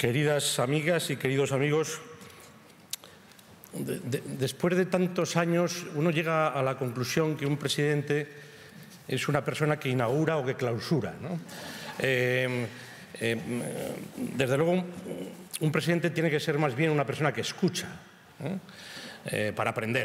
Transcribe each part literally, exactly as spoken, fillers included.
Queridas amigas y queridos amigos, de, de, después de tantos años uno llega a la conclusión que un presidente es una persona que inaugura o que clausura, ¿no? Eh, eh, desde luego, un, un presidente tiene que ser más bien una persona que escucha, ¿eh? Eh, para aprender,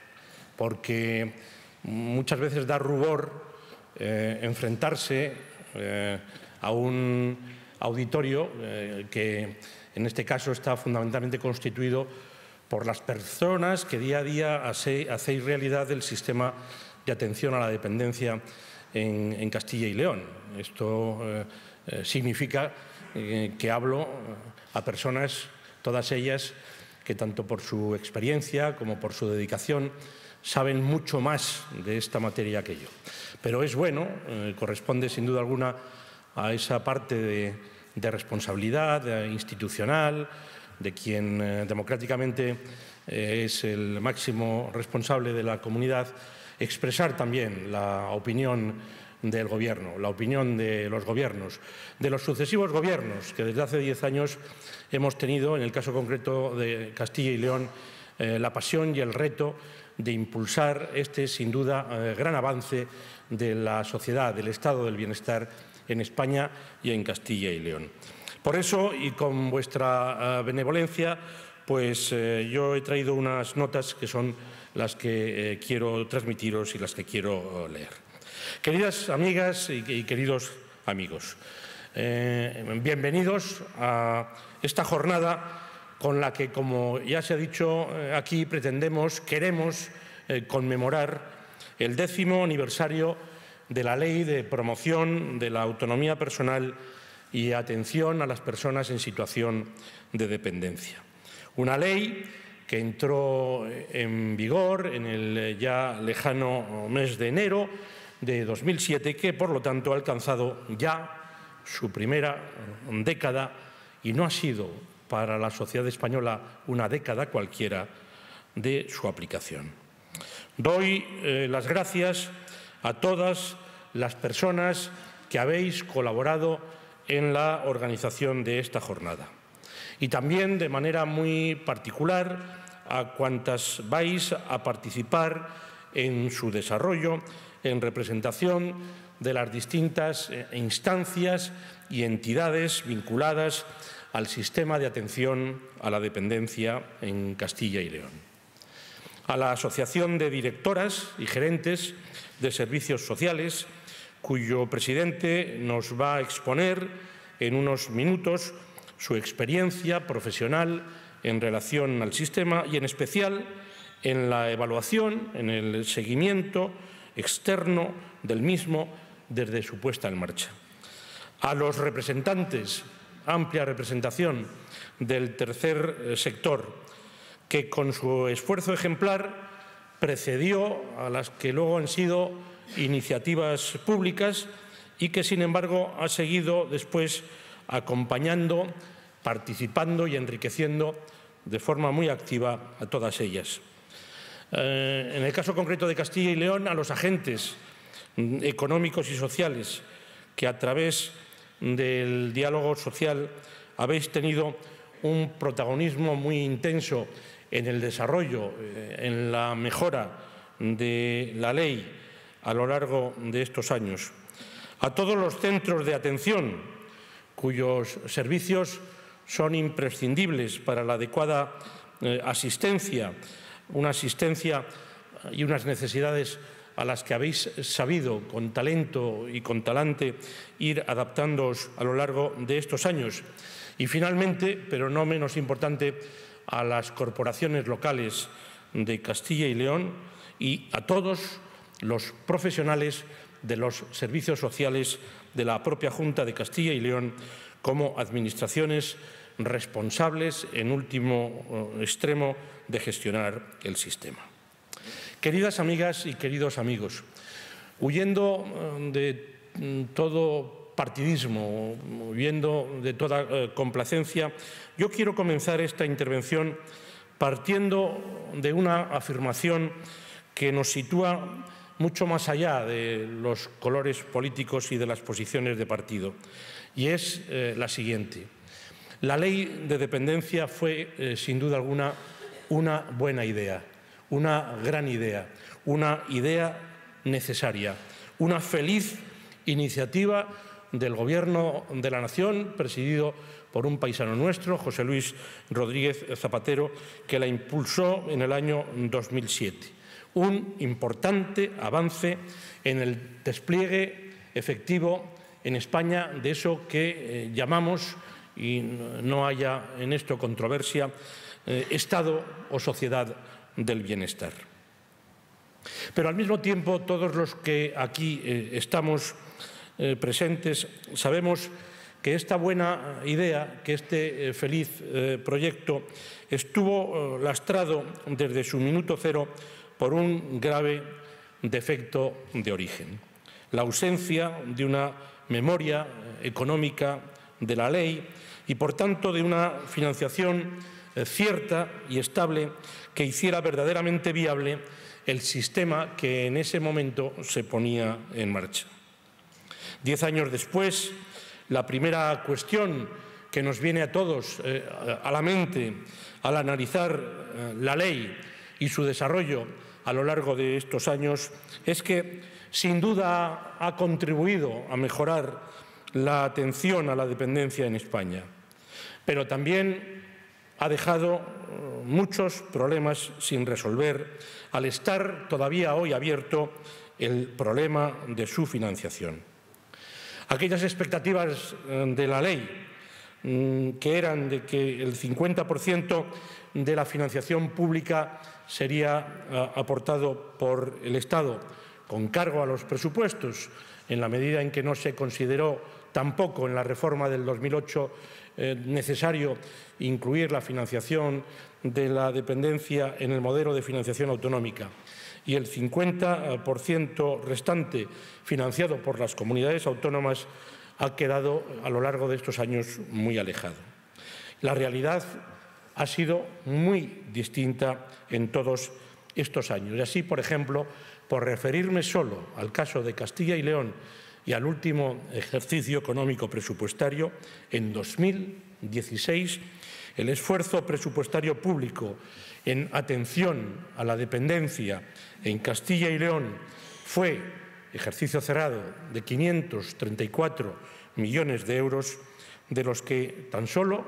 porque muchas veces da rubor eh, enfrentarse eh, a un auditorio eh, que en este caso está fundamentalmente constituido por las personas que día a día hacéis realidad el sistema de atención a la dependencia en, en Castilla y León. Esto eh, eh, significa eh, que hablo a personas, todas ellas, que tanto por su experiencia como por su dedicación saben mucho más de esta materia que yo. Pero es bueno, eh, corresponde sin duda alguna a esa parte de, de responsabilidad eh, institucional, de quien eh, democráticamente eh, es el máximo responsable de la comunidad, expresar también la opinión del Gobierno, la opinión de los gobiernos, de los sucesivos gobiernos que desde hace diez años hemos tenido, en el caso concreto de Castilla y León, eh, la pasión y el reto de impulsar este, sin duda, eh, gran avance de la sociedad, del estado del bienestar en España y en Castilla y León. Por eso, y con vuestra uh, benevolencia, pues eh, yo he traído unas notas que son las que eh, quiero transmitiros y las que quiero uh, leer. Queridas amigas y, y queridos amigos, eh, bienvenidos a esta jornada con la que, como ya se ha dicho eh, aquí, pretendemos, queremos eh, conmemorar el décimo aniversario de la Ley de Promoción de la Autonomía Personal y Atención a las Personas en Situación de Dependencia. Una ley que entró en vigor en el ya lejano mes de enero de dos mil siete, que por lo tanto ha alcanzado ya su primera década y no ha sido para la sociedad española una década cualquiera de su aplicación. Doy eh, las gracias a todas las personas que habéis colaborado en la organización de esta jornada y también de manera muy particular a cuantas vais a participar en su desarrollo en representación de las distintas instancias y entidades vinculadas al sistema de atención a la dependencia en Castilla y León. A la Asociación de Directoras y Gerentes de Servicios Sociales, cuyo presidente nos va a exponer en unos minutos su experiencia profesional en relación al sistema y, en especial, en la evaluación, en el seguimiento externo del mismo desde su puesta en marcha. A los representantes, amplia representación del tercer sector, que con su esfuerzo ejemplar precedió a las que luego han sido iniciativas públicas y que, sin embargo, ha seguido después acompañando, participando y enriqueciendo de forma muy activa a todas ellas. Eh, en el caso concreto de Castilla y León, a los agentes económicos y sociales que a través del diálogo social habéis tenido un protagonismo muy intenso en el desarrollo, en la mejora de la ley a lo largo de estos años. A todos los centros de atención cuyos servicios son imprescindibles para la adecuada eh, asistencia, una asistencia y unas necesidades a las que habéis sabido con talento y con talante ir adaptándoos a lo largo de estos años. Y finalmente, pero no menos importante, a las corporaciones locales de Castilla y León y a todos los profesionales de los servicios sociales de la propia Junta de Castilla y León como administraciones responsables, en último extremo, de gestionar el sistema. Queridas amigas y queridos amigos, huyendo de todo partidismo, huyendo de toda eh, complacencia, yo quiero comenzar esta intervención partiendo de una afirmación que nos sitúa mucho más allá de los colores políticos y de las posiciones de partido, y es eh, la siguiente. La ley de dependencia fue, eh, sin duda alguna, una buena idea, una gran idea, una idea necesaria, una feliz iniciativa del Gobierno de la Nación, presidido por un paisano nuestro, José Luis Rodríguez Zapatero, que la impulsó en el año dos mil siete. Un importante avance en el despliegue efectivo en España de eso que eh, llamamos, y no haya en esto controversia, eh, Estado o sociedad del bienestar. Pero al mismo tiempo, todos los que aquí eh, estamos eh, presentes sabemos que esta buena idea, que este eh, feliz eh, proyecto estuvo eh, lastrado desde su minuto cero por un grave defecto de origen: la ausencia de una memoria económica de la ley y, por tanto, de una financiación eh, cierta y estable que hiciera verdaderamente viable el sistema que en ese momento se ponía en marcha. Diez años después, la primera cuestión que nos viene a todos eh, a la mente al analizar eh, la ley y su desarrollo a lo largo de estos años es que, sin duda, ha contribuido a mejorar la atención a la dependencia en España, pero también ha dejado muchos problemas sin resolver al estar todavía hoy abierto el problema de su financiación. Aquellas expectativas de la ley que eran de que el cincuenta por ciento de la financiación pública sería aportado por el Estado con cargo a los presupuestos, en la medida en que no se consideró tampoco en la reforma del dos mil ocho eh, necesario incluir la financiación de la dependencia en el modelo de financiación autonómica, y el cincuenta por ciento restante financiado por las comunidades autónomas ha quedado a lo largo de estos años muy alejado. La realidad ha sido muy distinta en todos estos años. Y así, por ejemplo, por referirme solo al caso de Castilla y León y al último ejercicio económico presupuestario, en dos mil dieciséis el esfuerzo presupuestario público en atención a la dependencia en Castilla y León fue, ejercicio cerrado, de quinientos treinta y cuatro millones de euros, de los que tan solo,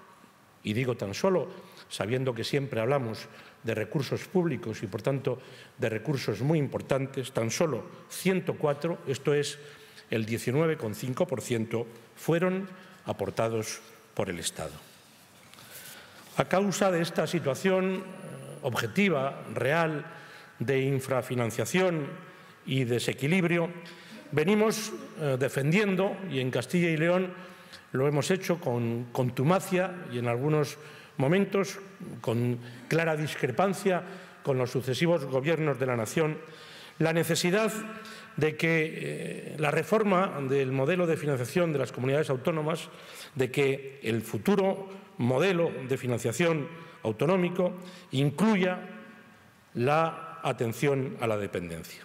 y digo tan solo, sabiendo que siempre hablamos de recursos públicos y, por tanto, de recursos muy importantes, tan solo ciento cuatro, esto es el diecinueve coma cinco por ciento, fueron aportados por el Estado. A causa de esta situación objetiva, real, de infrafinanciación y desequilibrio, venimos eh, defendiendo, y en Castilla y León lo hemos hecho con contumacia y en algunos momentos con clara discrepancia con los sucesivos gobiernos de la nación, la necesidad de que eh, la reforma del modelo de financiación de las comunidades autónomas, de que el futuro modelo de financiación autonómico incluya la atención a la dependencia.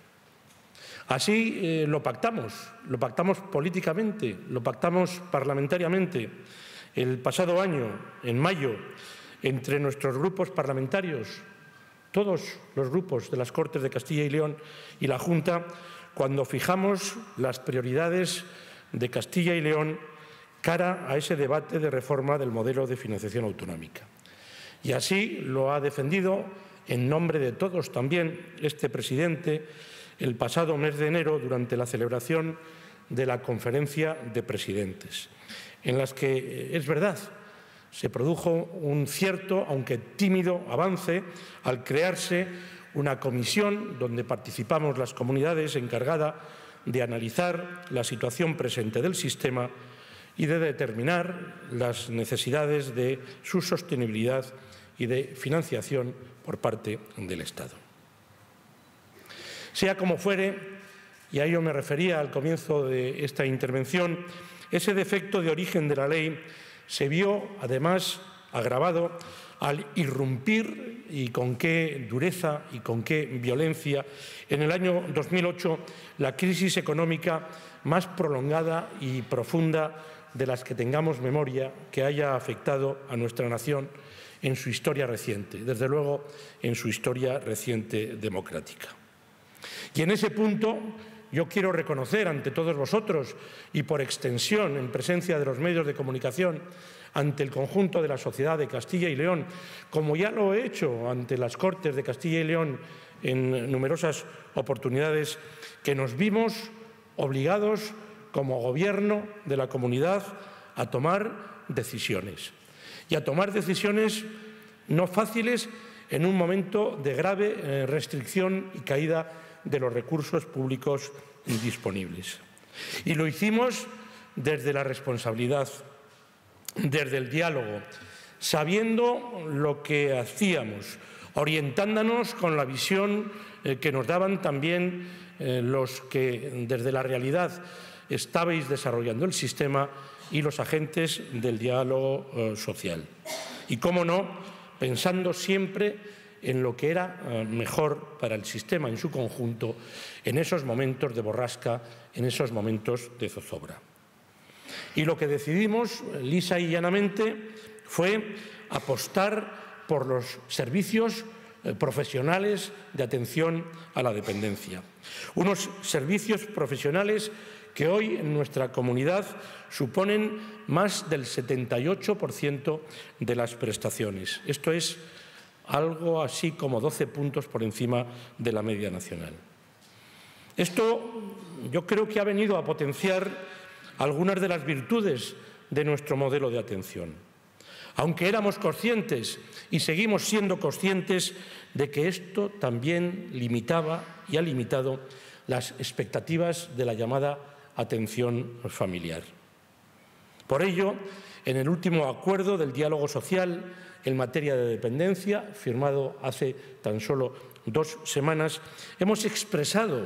Así eh, lo pactamos, lo pactamos políticamente, lo pactamos parlamentariamente el pasado año, en mayo, entre nuestros grupos parlamentarios, todos los grupos de las Cortes de Castilla y León y la Junta, cuando fijamos las prioridades de Castilla y León cara a ese debate de reforma del modelo de financiación autonómica. Y así lo ha defendido, en nombre de todos también, este presidente, el pasado mes de enero, durante la celebración de la Conferencia de Presidentes, en las que, es verdad, se produjo un cierto, aunque tímido, avance al crearse una comisión donde participamos las comunidades, encargada de analizar la situación presente del sistema y de determinar las necesidades de su sostenibilidad y de financiación por parte del Estado. Sea como fuere, y a ello me refería al comienzo de esta intervención, ese defecto de origen de la ley se vio, además, agravado al irrumpir, y con qué dureza y con qué violencia, en el año dos mil ocho, la crisis económica más prolongada y profunda de las que tengamos memoria que haya afectado a nuestra nación en su historia reciente, desde luego en su historia reciente democrática. Y en ese punto yo quiero reconocer ante todos vosotros y por extensión en presencia de los medios de comunicación ante el conjunto de la sociedad de Castilla y León, como ya lo he hecho ante las Cortes de Castilla y León en numerosas oportunidades, que nos vimos obligados como Gobierno de la comunidad a tomar decisiones. Y a tomar decisiones no fáciles en un momento de grave eh, restricción y caída de los recursos públicos disponibles. Y lo hicimos desde la responsabilidad, desde el diálogo, sabiendo lo que hacíamos, orientándonos con la visión eh, que nos daban también eh, los que desde la realidad estabais desarrollando el sistema y los agentes del diálogo eh, social. Y, cómo no, pensando siempre en lo que era eh, mejor para el sistema en su conjunto en esos momentos de borrasca, en esos momentos de zozobra. Y lo que decidimos, lisa y llanamente, fue apostar por los servicios eh, profesionales de atención a la dependencia. Unos servicios profesionales que hoy en nuestra comunidad suponen más del setenta y ocho por ciento de las prestaciones. Esto es algo así como doce puntos por encima de la media nacional. Esto yo creo que ha venido a potenciar algunas de las virtudes de nuestro modelo de atención, aunque éramos conscientes y seguimos siendo conscientes de que esto también limitaba y ha limitado las expectativas de la llamada atención familiar. Por ello, en el último acuerdo del diálogo social en materia de dependencia, firmado hace tan solo dos semanas, hemos expresado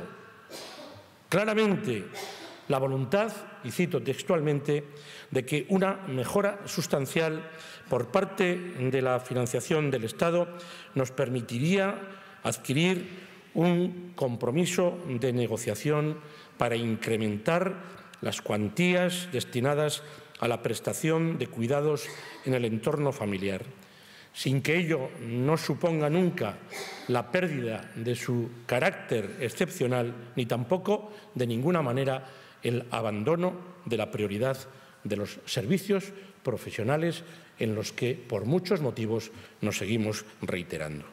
claramente la voluntad, y cito textualmente, de que una mejora sustancial por parte de la financiación del Estado nos permitiría adquirir un compromiso de negociación para incrementar las cuantías destinadas a la prestación de cuidados en el entorno familiar, sin que ello no suponga nunca la pérdida de su carácter excepcional, ni tampoco, de ninguna manera, el abandono de la prioridad de los servicios profesionales en los que, por muchos motivos, nos seguimos reiterando.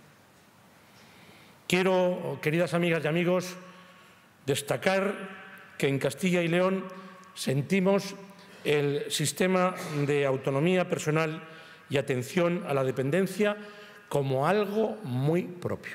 Quiero, queridas amigas y amigos, destacar que en Castilla y León sentimos el sistema de autonomía personal y atención a la dependencia como algo muy propio,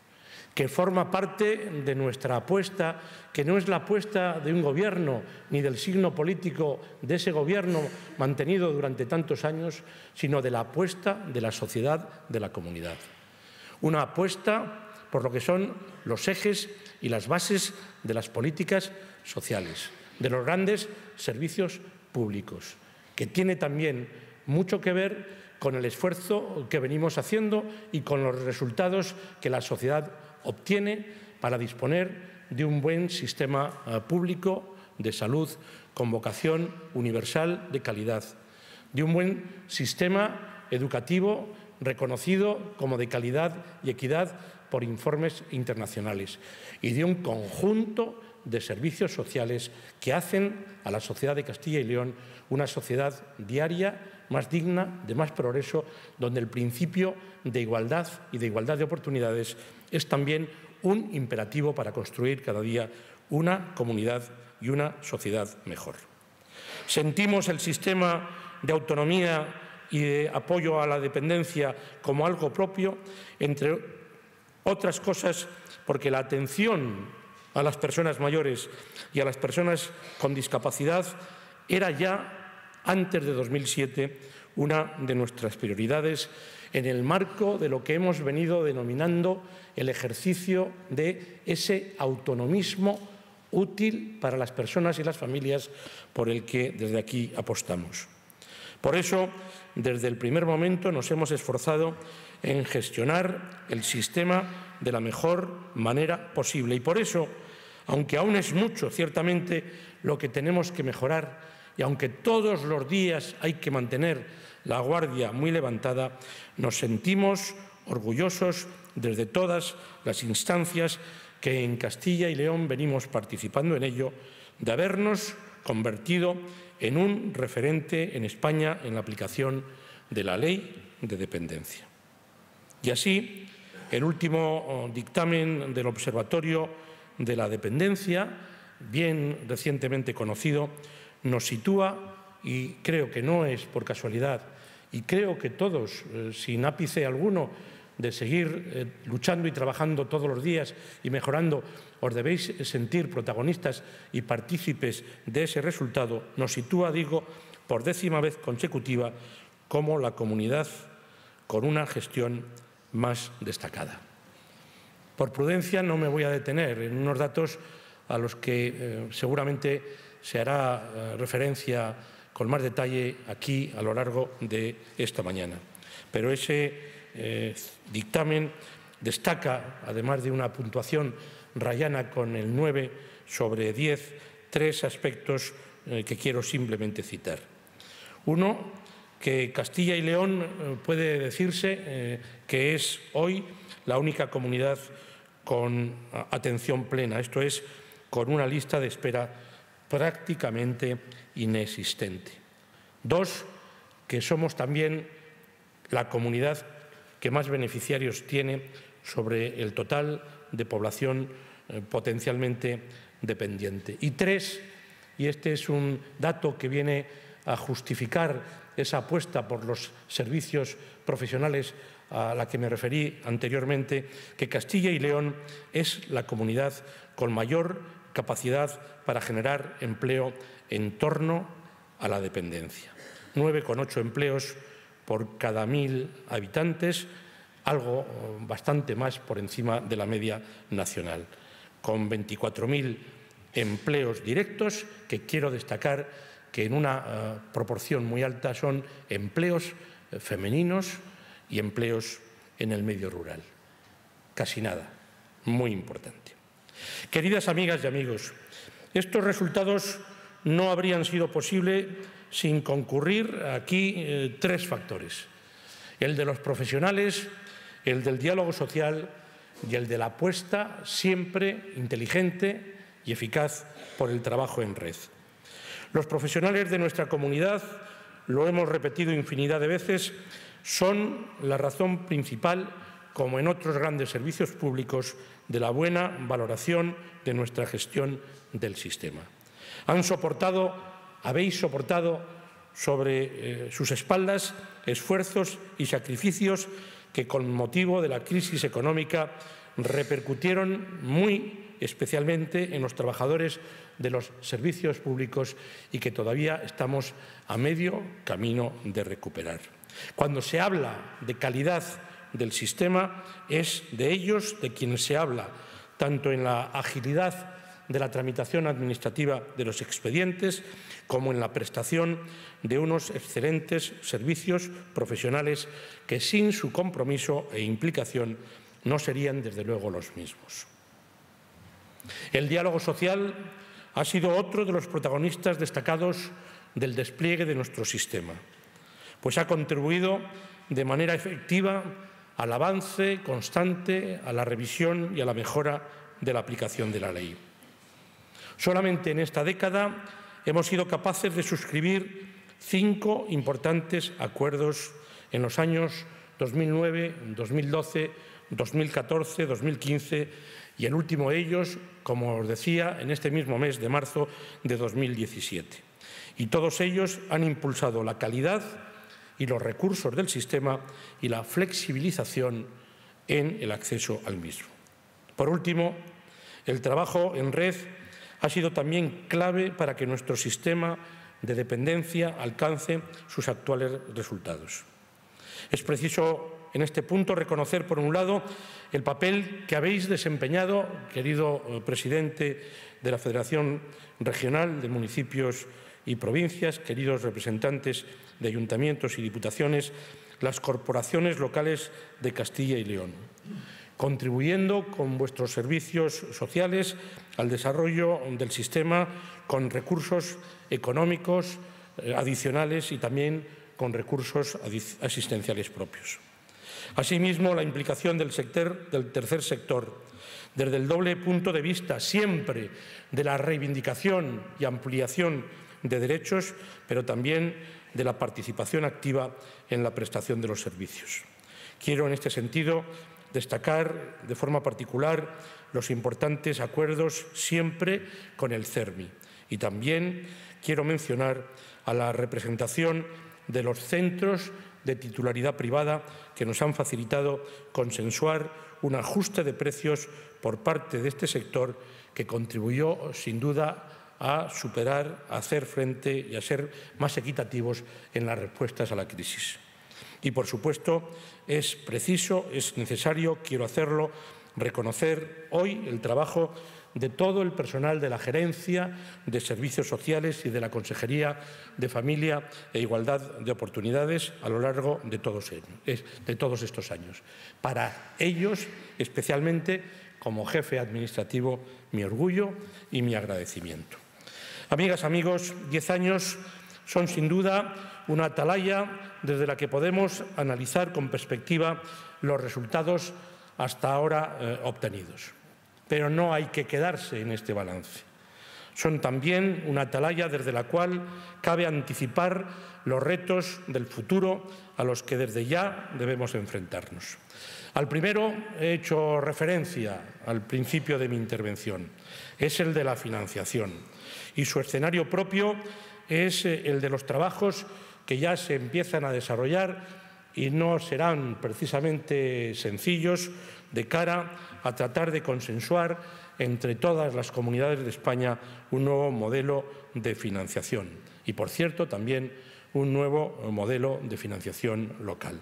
que forma parte de nuestra apuesta, que no es la apuesta de un gobierno ni del signo político de ese gobierno mantenido durante tantos años, sino de la apuesta de la sociedad, de la comunidad. Una apuesta por lo que son los ejes y las bases de las políticas sociales, de los grandes servicios públicos, que tiene también mucho que ver con el esfuerzo que venimos haciendo y con los resultados que la sociedad obtiene para disponer de un buen sistema público de salud con vocación universal de calidad, de un buen sistema educativo reconocido como de calidad y equidad por informes internacionales y de un conjunto de servicios sociales que hacen a la sociedad de Castilla y León una sociedad diaria más digna, de más progreso, donde el principio de igualdad y de igualdad de oportunidades es también un imperativo para construir cada día una comunidad y una sociedad mejor. Sentimos el sistema de autonomía y de apoyo a la dependencia como algo propio, entre otras cosas porque la atención a las personas mayores y a las personas con discapacidad era ya, antes de dos mil siete, una de nuestras prioridades en el marco de lo que hemos venido denominando el ejercicio de ese autonomismo útil para las personas y las familias por el que desde aquí apostamos. Por eso, desde el primer momento nos hemos esforzado en gestionar el sistema de la mejor manera posible. Y por eso, aunque aún es mucho, ciertamente, lo que tenemos que mejorar y aunque todos los días hay que mantener la guardia muy levantada, nos sentimos orgullosos desde todas las instancias que en Castilla y León venimos participando en ello, de habernos convertido en un referente en España en la aplicación de la Ley de Dependencia. Y así, el último dictamen del Observatorio de la Dependencia, bien recientemente conocido, nos sitúa, y creo que no es por casualidad, y creo que todos, eh, sin ápice alguno, de seguir eh, luchando y trabajando todos los días y mejorando, os debéis sentir protagonistas y partícipes de ese resultado, nos sitúa, digo, por décima vez consecutiva como la comunidad con una gestión más destacada. Por prudencia no me voy a detener en unos datos a los que eh, seguramente se hará eh, referencia con más detalle aquí a lo largo de esta mañana. Pero ese eh, dictamen destaca, además de una puntuación rayana con el nueve sobre diez, tres aspectos eh, que quiero simplemente citar. Uno, que Castilla y León eh, puede decirse eh, que es hoy la única comunidad con atención plena, esto es, con una lista de espera prácticamente inexistente. Dos, que somos también la comunidad que más beneficiarios tiene sobre el total de población eh, potencialmente dependiente. Y tres, y este es un dato que viene a justificar esa apuesta por los servicios profesionales a la que me referí anteriormente, que Castilla y León es la comunidad con mayor capacidad para generar empleo en torno a la dependencia. nueve coma ocho empleos por cada mil habitantes, algo bastante más por encima de la media nacional, con veinticuatro mil empleos directos que quiero destacar que en una uh, proporción muy alta son empleos uh, femeninos y empleos en el medio rural. Casi nada, muy importante. Queridas amigas y amigos, estos resultados no habrían sido posibles sin concurrir aquí eh, tres factores: el de los profesionales, el del diálogo social y el de la apuesta siempre inteligente y eficaz por el trabajo en red. Los profesionales de nuestra comunidad, lo hemos repetido infinidad de veces, son la razón principal, como en otros grandes servicios públicos, de la buena valoración de nuestra gestión del sistema. Han soportado, habéis soportado sobre eh, sus espaldas esfuerzos y sacrificios que con motivo de la crisis económica repercutieron muy especialmente en los trabajadores de los servicios públicos y que todavía estamos a medio camino de recuperar. Cuando se habla de calidad del sistema, es de ellos de quienes se habla, tanto en la agilidad de la tramitación administrativa de los expedientes como en la prestación de unos excelentes servicios profesionales que sin su compromiso e implicación no serían desde luego los mismos. El diálogo social ha sido otro de los protagonistas destacados del despliegue de nuestro sistema, pues ha contribuido de manera efectiva al avance constante, a la revisión y a la mejora de la aplicación de la ley. Solamente en esta década hemos sido capaces de suscribir cinco importantes acuerdos en los años dos mil nueve, dos mil doce, dos mil catorce, dos mil quince y el último de ellos, como os decía, en este mismo mes de marzo de dos mil diecisiete. Y todos ellos han impulsado la calidad y los recursos del sistema y la flexibilización en el acceso al mismo. Por último, el trabajo en red ha sido también clave para que nuestro sistema de dependencia alcance sus actuales resultados. Es preciso en este punto reconocer, por un lado, el papel que habéis desempeñado, querido presidente de la Federación Regional de Municipios y Provincias, queridos representantes de ayuntamientos y diputaciones, las corporaciones locales de Castilla y León. contribuyendo con vuestros servicios sociales al desarrollo del sistema con recursos económicos eh, adicionales y también con recursos asistenciales propios. Asimismo, la implicación del, sector, del tercer sector, desde el doble punto de vista siempre de la reivindicación y ampliación de derechos, pero también de la participación activa en la prestación de los servicios. Quiero, en este sentido, destacar de forma particular los importantes acuerdos siempre con el CERMI y también quiero mencionar a la representación de los centros de titularidad privada que nos han facilitado consensuar un ajuste de precios por parte de este sector que contribuyó sin duda a superar, a hacer frente y a ser más equitativos en las respuestas a la crisis. Y, por supuesto, es preciso, es necesario, quiero hacerlo, reconocer hoy el trabajo de todo el personal de la Gerencia de Servicios Sociales y de la Consejería de Familia e Igualdad de Oportunidades a lo largo de todos, de todos estos años. Para ellos, especialmente, como jefe administrativo, mi orgullo y mi agradecimiento. Amigas, amigos, diez años son sin duda una atalaya desde la que podemos analizar con perspectiva los resultados hasta ahora eh, obtenidos. Pero no hay que quedarse en este balance. Son también una atalaya desde la cual cabe anticipar los retos del futuro a los que desde ya debemos enfrentarnos. Al primero he hecho referencia al principio de mi intervención. Es el de la financiación. Y su escenario propio es el de los trabajos que ya se empiezan a desarrollar y no serán precisamente sencillos de cara a tratar de consensuar entre todas las comunidades de España un nuevo modelo de financiación y, por cierto, también un nuevo modelo de financiación local.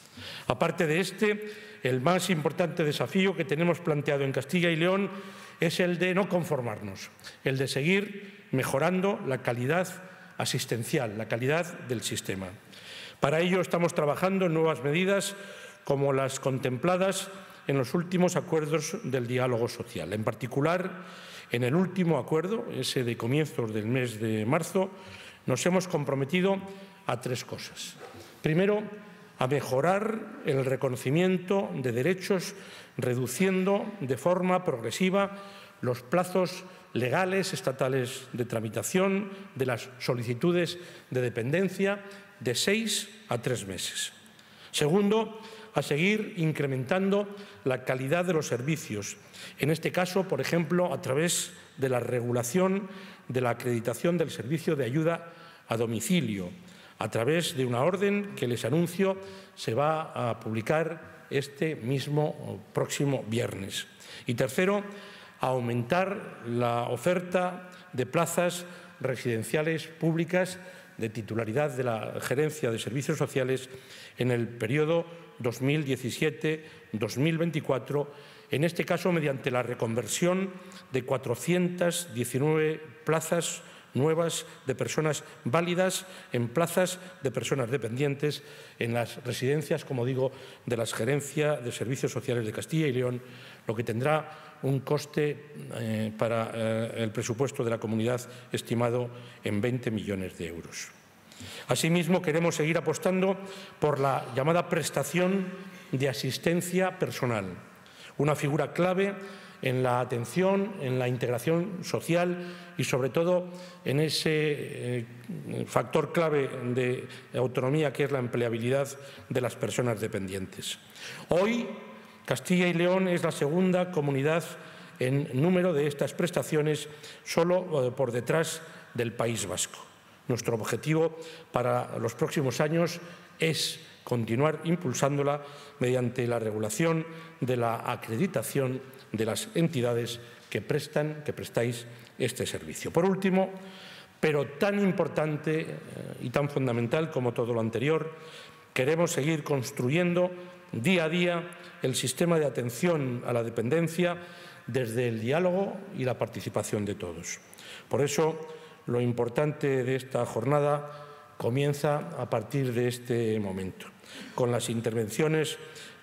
Aparte de este, el más importante desafío que tenemos planteado en Castilla y León es el de no conformarnos, el de seguir mejorando la calidad asistencial, la calidad del sistema. Para ello estamos trabajando en nuevas medidas como las contempladas en los últimos acuerdos del diálogo social. En particular, en el último acuerdo, ese de comienzos del mes de marzo, nos hemos comprometido a tres cosas. Primero, a mejorar el reconocimiento de derechos, reduciendo de forma progresiva los plazos legales estatales de tramitación de las solicitudes de dependencia de seis a tres meses. Segundo, a seguir incrementando la calidad de los servicios, en este caso, por ejemplo, a través de la regulación de la acreditación del servicio de ayuda a domicilio, a través de una orden que les anuncio se va a publicar este mismo próximo viernes. Y tercero, a aumentar la oferta de plazas residenciales públicas de titularidad de la Gerencia de Servicios Sociales en el periodo dos mil diecisiete dos mil veinticuatro, en este caso mediante la reconversión de cuatrocientas diecinueve plazas nuevas de personas válidas en plazas de personas dependientes en las residencias, como digo, de la Gerencia de Servicios Sociales de Castilla y León, lo que tendrá un coste eh, para eh, el presupuesto de la comunidad estimado en veinte millones de euros. Asimismo, queremos seguir apostando por la llamada prestación de asistencia personal, una figura clave en la atención, en la integración social y, sobre todo, en ese eh, factor clave de autonomía que es la empleabilidad de las personas dependientes. Hoy, Castilla y León es la segunda comunidad en número de estas prestaciones, solo eh, por detrás del País Vasco. Nuestro objetivo para los próximos años es continuar impulsándola mediante la regulación de la acreditación de las entidades que prestan, que prestáis este servicio. Por último, pero tan importante eh, y tan fundamental como todo lo anterior, queremos seguir construyendo día a día el sistema de atención a la dependencia desde el diálogo y la participación de todos. Por eso, lo importante de esta jornada comienza a partir de este momento, con las intervenciones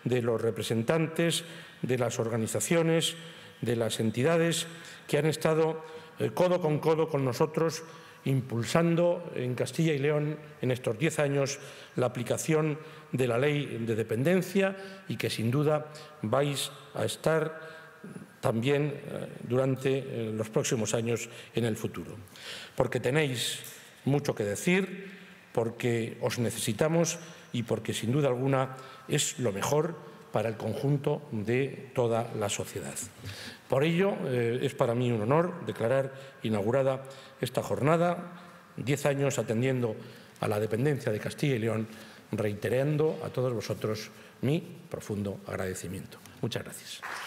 de los representantes de las organizaciones, de las entidades que han estado eh, codo con codo con nosotros, impulsando en Castilla y León en estos diez años la aplicación de la ley de dependencia y que sin duda vais a estar también eh, durante eh, los próximos años en el futuro. Porque tenéis mucho que decir, porque os necesitamos y porque sin duda alguna es lo mejor para el conjunto de toda la sociedad. Por ello, eh, es para mí un honor declarar inaugurada esta jornada, diez años atendiendo a la dependencia de Castilla y León, reiterando a todos vosotros mi profundo agradecimiento. Muchas gracias.